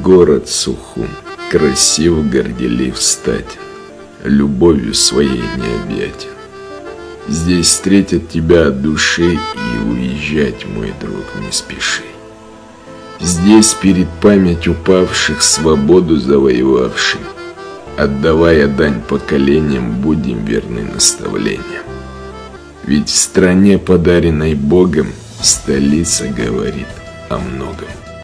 город Сухум, красив, горделив, статен, любовью своей необъятен. Здесь встретят тебя от души, и уезжать, мой друг, не спеши. Здесь перед памятью павших, свободу завоевавшим, отдавая дань поколениям, будем верны наставлениям. Ведь в стране, подаренной Богом, столица говорит о многом.